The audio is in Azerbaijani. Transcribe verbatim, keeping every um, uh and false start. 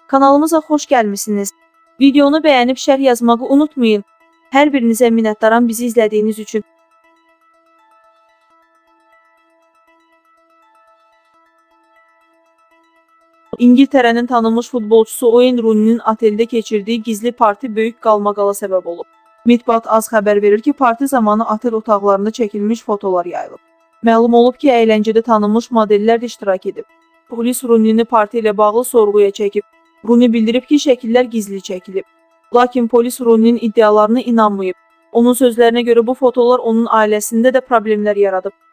Kanalımıza xoş gəlmisiniz. Videonu bəyənib şərh yazmağı unutmayın. Hər birinizə minnətdaram bizi izlədiyiniz üçün. İngiltərənin tanınmış futbolçusu Wayne Rooney'nin oteldə keçirdiyi gizli parti böyük qalmaqala səbəb olub. Midbat az xəbər verir ki, parti zamanı otel otaqlarında çəkilmiş fotolar yayılıb. Məlum olub ki, əyləncədə tanınmış modellər də iştirak edib. Polis Rooney'ni parti ilə bağlı sorğuya çəkib. Rooney bildirib ki, şəkillər gizli çəkilib. Lakin polis Rooney'nin iddialarına inanmayıb. Onun sözlərinə görə bu fotolar onun ailəsində də problemlər yaradıb.